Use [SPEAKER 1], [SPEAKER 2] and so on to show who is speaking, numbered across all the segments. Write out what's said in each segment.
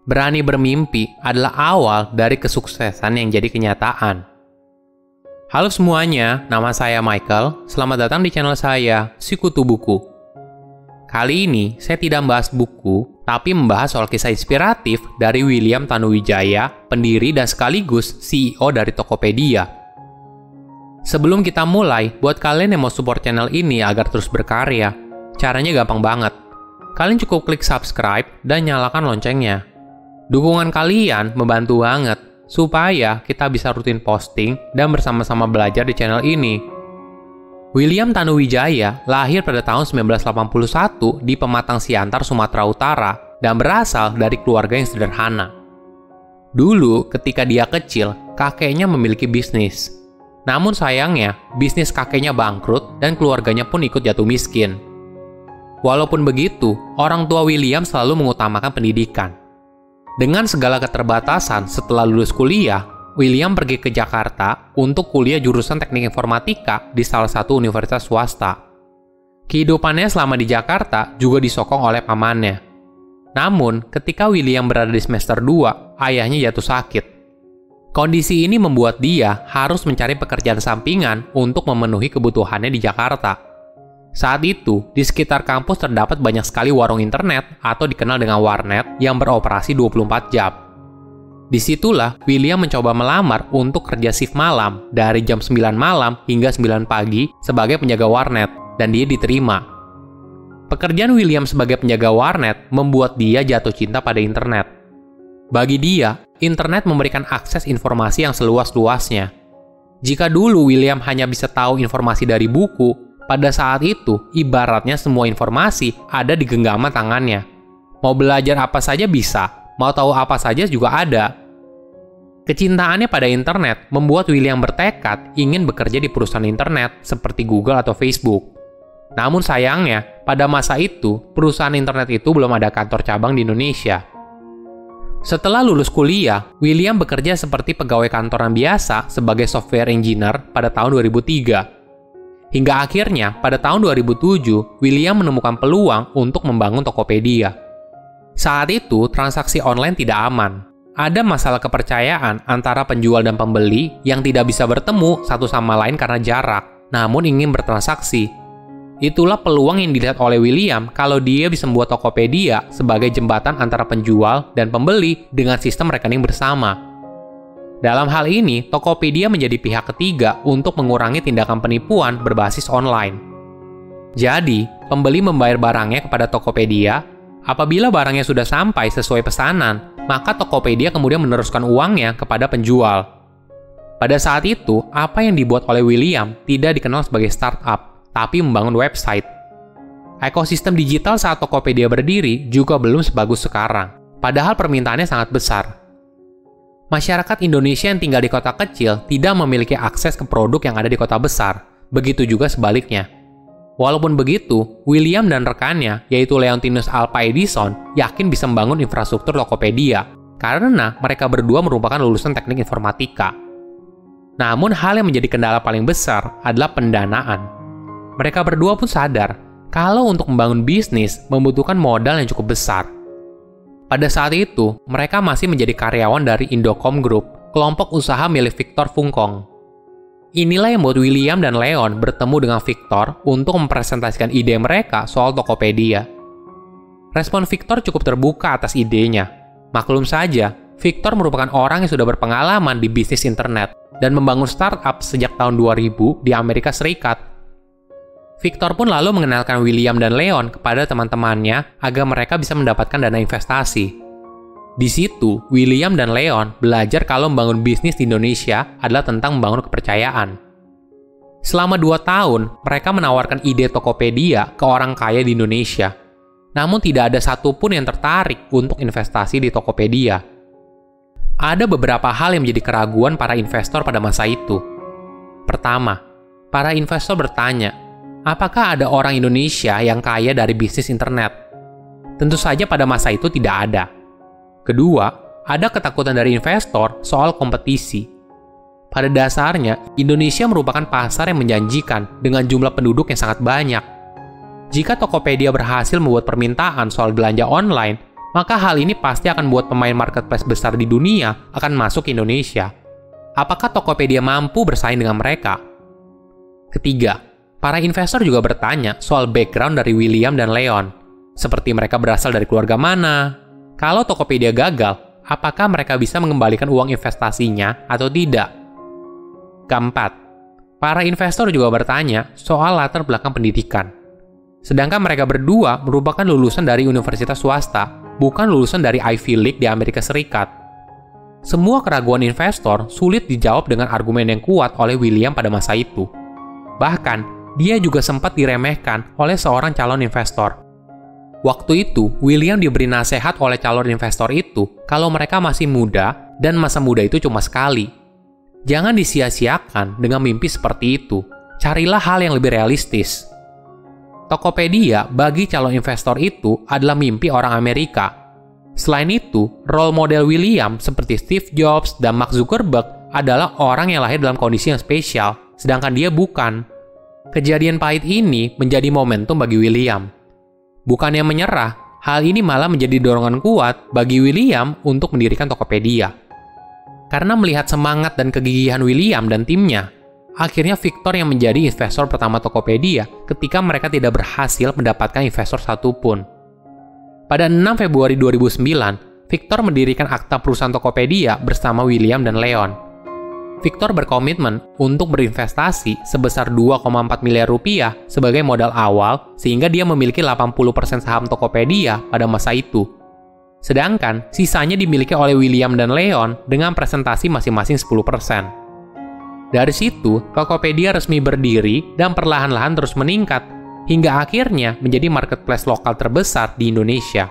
[SPEAKER 1] Berani bermimpi adalah awal dari kesuksesan yang jadi kenyataan. Halo semuanya, nama saya Michael. Selamat datang di channel saya, Sikutu Buku. Kali ini, saya tidak membahas buku, tapi membahas soal kisah inspiratif dari William Tanuwijaya, pendiri dan sekaligus CEO dari Tokopedia. Sebelum kita mulai, buat kalian yang mau support channel ini agar terus berkarya, caranya gampang banget. Kalian cukup klik subscribe dan nyalakan loncengnya. Dukungan kalian membantu banget supaya kita bisa rutin posting dan bersama-sama belajar di channel ini. William Tanuwijaya lahir pada tahun 1981 di Pematang Siantar, Sumatera Utara dan berasal dari keluarga yang sederhana. Dulu, ketika dia kecil, kakeknya memiliki bisnis. Namun sayangnya, bisnis kakeknya bangkrut dan keluarganya pun ikut jatuh miskin. Walaupun begitu, orang tua William selalu mengutamakan pendidikan. Dengan segala keterbatasan setelah lulus kuliah, William pergi ke Jakarta untuk kuliah jurusan teknik informatika di salah satu universitas swasta. Kehidupannya selama di Jakarta juga disokong oleh pamannya. Namun, ketika William berada di semester 2, ayahnya jatuh sakit. Kondisi ini membuat dia harus mencari pekerjaan sampingan untuk memenuhi kebutuhannya di Jakarta. Saat itu, di sekitar kampus terdapat banyak sekali warung internet atau dikenal dengan warnet yang beroperasi 24 jam. Disitulah William mencoba melamar untuk kerja shift malam dari jam 9 malam hingga 9 pagi sebagai penjaga warnet, dan dia diterima. Pekerjaan William sebagai penjaga warnet membuat dia jatuh cinta pada internet. Bagi dia, internet memberikan akses informasi yang seluas-luasnya. Jika dulu William hanya bisa tahu informasi dari buku, pada saat itu, ibaratnya semua informasi ada di genggaman tangannya. Mau belajar apa saja bisa, mau tahu apa saja juga ada. Kecintaannya pada internet membuat William bertekad ingin bekerja di perusahaan internet seperti Google atau Facebook. Namun sayangnya, pada masa itu, perusahaan internet itu belum ada kantor cabang di Indonesia. Setelah lulus kuliah, William bekerja seperti pegawai kantoran biasa sebagai software engineer pada tahun 2003. Hingga akhirnya, pada tahun 2007, William menemukan peluang untuk membangun Tokopedia. Saat itu, transaksi online tidak aman. Ada masalah kepercayaan antara penjual dan pembeli yang tidak bisa bertemu satu sama lain karena jarak, namun ingin bertransaksi. Itulah peluang yang dilihat oleh William kalau dia bisa membuat Tokopedia sebagai jembatan antara penjual dan pembeli dengan sistem rekening bersama. Dalam hal ini, Tokopedia menjadi pihak ketiga untuk mengurangi tindakan penipuan berbasis online. Jadi, pembeli membayar barangnya kepada Tokopedia. Apabila barangnya sudah sampai sesuai pesanan, maka Tokopedia kemudian meneruskan uangnya kepada penjual. Pada saat itu, apa yang dibuat oleh William tidak dikenal sebagai startup, tapi membangun website. Ekosistem digital saat Tokopedia berdiri juga belum sebagus sekarang, padahal permintaannya sangat besar. Masyarakat Indonesia yang tinggal di kota kecil tidak memiliki akses ke produk yang ada di kota besar. Begitu juga sebaliknya. Walaupun begitu, William dan rekannya, yaitu Leontinus Alva Edison, yakin bisa membangun infrastruktur Tokopedia, karena mereka berdua merupakan lulusan teknik informatika. Namun hal yang menjadi kendala paling besar adalah pendanaan. Mereka berdua pun sadar, kalau untuk membangun bisnis membutuhkan modal yang cukup besar. Pada saat itu, mereka masih menjadi karyawan dari Indocom Group, kelompok usaha milik Victor Fungkong. Inilah yang membuat William dan Leon bertemu dengan Victor untuk mempresentasikan ide mereka soal Tokopedia. Respon Victor cukup terbuka atas idenya. Maklum saja, Victor merupakan orang yang sudah berpengalaman di bisnis internet dan membangun startup sejak tahun 2000 di Amerika Serikat. Victor pun lalu mengenalkan William dan Leon kepada teman-temannya agar mereka bisa mendapatkan dana investasi. Di situ, William dan Leon belajar kalau membangun bisnis di Indonesia adalah tentang membangun kepercayaan. Selama 2 tahun, mereka menawarkan ide Tokopedia ke orang kaya di Indonesia. Namun tidak ada satupun yang tertarik untuk investasi di Tokopedia. Ada beberapa hal yang menjadi keraguan para investor pada masa itu. Pertama, para investor bertanya, apakah ada orang Indonesia yang kaya dari bisnis internet? Tentu saja pada masa itu tidak ada. Kedua, ada ketakutan dari investor soal kompetisi. Pada dasarnya, Indonesia merupakan pasar yang menjanjikan dengan jumlah penduduk yang sangat banyak. Jika Tokopedia berhasil membuat permintaan soal belanja online, maka hal ini pasti akan membuat pemain marketplace besar di dunia akan masuk ke Indonesia. Apakah Tokopedia mampu bersaing dengan mereka? Ketiga, para investor juga bertanya soal background dari William dan Leon. Seperti mereka berasal dari keluarga mana? Kalau Tokopedia gagal, apakah mereka bisa mengembalikan uang investasinya atau tidak? Keempat, para investor juga bertanya soal latar belakang pendidikan. Sedangkan mereka berdua merupakan lulusan dari universitas swasta, bukan lulusan dari Ivy League di Amerika Serikat. Semua keraguan investor sulit dijawab dengan argumen yang kuat oleh William pada masa itu. Bahkan, dia juga sempat diremehkan oleh seorang calon investor. Waktu itu, William diberi nasihat oleh calon investor itu kalau mereka masih muda dan masa muda itu cuma sekali. Jangan disia-siakan dengan mimpi seperti itu. Carilah hal yang lebih realistis. Tokopedia bagi calon investor itu adalah mimpi orang Amerika. Selain itu, role model William seperti Steve Jobs dan Mark Zuckerberg adalah orang yang lahir dalam kondisi yang spesial, sedangkan dia bukan. Kejadian pahit ini menjadi momentum bagi William. Bukannya menyerah, hal ini malah menjadi dorongan kuat bagi William untuk mendirikan Tokopedia. Karena melihat semangat dan kegigihan William dan timnya, akhirnya Victor yang menjadi investor pertama Tokopedia ketika mereka tidak berhasil mendapatkan investor satupun. Pada 6 Februari 2009, Victor mendirikan akta perusahaan Tokopedia bersama William dan Leon. Victor berkomitmen untuk berinvestasi sebesar 2,4 miliar rupiah sebagai modal awal sehingga dia memiliki 80% saham Tokopedia pada masa itu. Sedangkan sisanya dimiliki oleh William dan Leon dengan presentasi masing-masing 10%. Dari situ, Tokopedia resmi berdiri dan perlahan-lahan terus meningkat, hingga akhirnya menjadi marketplace lokal terbesar di Indonesia.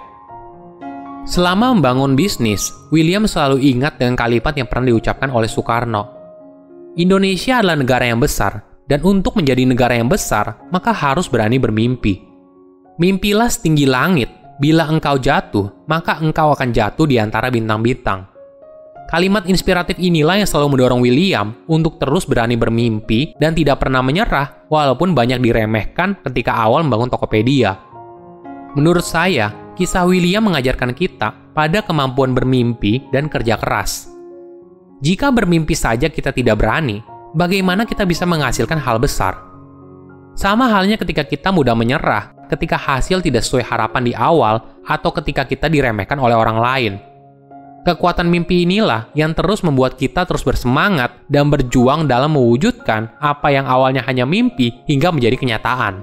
[SPEAKER 1] Selama membangun bisnis, William selalu ingat dengan kalimat yang pernah diucapkan oleh Soekarno. Indonesia adalah negara yang besar, dan untuk menjadi negara yang besar, maka harus berani bermimpi. Mimpilah setinggi langit, bila engkau jatuh, maka engkau akan jatuh di antara bintang-bintang. Kalimat inspiratif inilah yang selalu mendorong William untuk terus berani bermimpi dan tidak pernah menyerah walaupun banyak diremehkan ketika awal membangun Tokopedia. Menurut saya, kisah William mengajarkan kita pada kemampuan bermimpi dan kerja keras. Jika bermimpi saja kita tidak berani, bagaimana kita bisa menghasilkan hal besar? Sama halnya ketika kita mudah menyerah, ketika hasil tidak sesuai harapan di awal, atau ketika kita diremehkan oleh orang lain. Kekuatan mimpi inilah yang terus membuat kita terus bersemangat dan berjuang dalam mewujudkan apa yang awalnya hanya mimpi hingga menjadi kenyataan.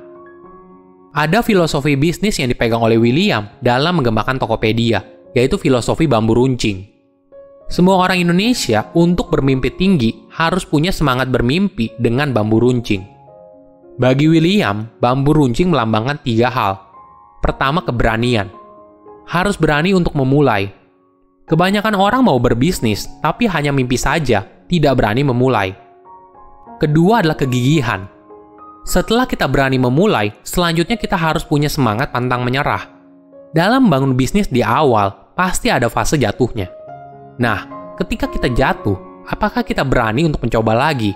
[SPEAKER 1] Ada filosofi bisnis yang dipegang oleh William dalam mengembangkan Tokopedia, yaitu filosofi bambu runcing. Semua orang Indonesia untuk bermimpi tinggi harus punya semangat bermimpi dengan bambu runcing. Bagi William, bambu runcing melambangkan 3 hal. Pertama, keberanian. Harus berani untuk memulai. Kebanyakan orang mau berbisnis, tapi hanya mimpi saja, tidak berani memulai. Kedua adalah kegigihan. Setelah kita berani memulai, selanjutnya kita harus punya semangat pantang menyerah. Dalam membangun bisnis di awal, pasti ada fase jatuhnya. Nah, ketika kita jatuh, apakah kita berani untuk mencoba lagi?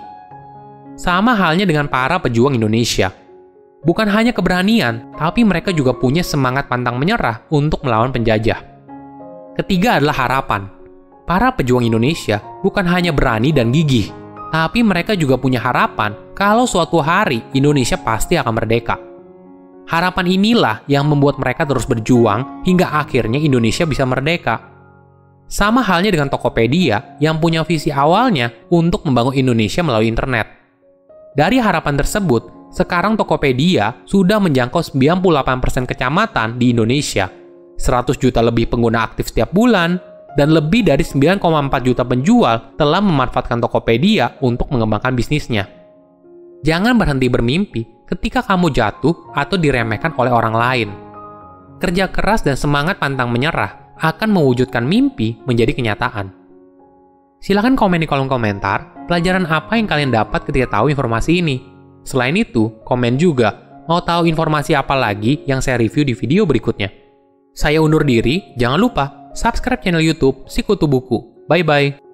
[SPEAKER 1] Sama halnya dengan para pejuang Indonesia. Bukan hanya keberanian, tapi mereka juga punya semangat pantang menyerah untuk melawan penjajah. Ketiga adalah harapan. Para pejuang Indonesia bukan hanya berani dan gigih, tapi mereka juga punya harapan kalau suatu hari Indonesia pasti akan merdeka. Harapan inilah yang membuat mereka terus berjuang hingga akhirnya Indonesia bisa merdeka. Sama halnya dengan Tokopedia yang punya visi awalnya untuk membangun Indonesia melalui internet. Dari harapan tersebut, sekarang Tokopedia sudah menjangkau 98% kecamatan di Indonesia, 100 juta lebih pengguna aktif setiap bulan, dan lebih dari 9,4 juta penjual telah memanfaatkan Tokopedia untuk mengembangkan bisnisnya. Jangan berhenti bermimpi ketika kamu jatuh atau diremehkan oleh orang lain. Kerja keras dan semangat pantang menyerah akan mewujudkan mimpi menjadi kenyataan. Silahkan komen di kolom komentar pelajaran apa yang kalian dapat ketika tahu informasi ini. Selain itu, komen juga mau tahu informasi apa lagi yang saya review di video berikutnya. Saya undur diri, jangan lupa subscribe channel YouTube Sikutu Buku. Bye-bye.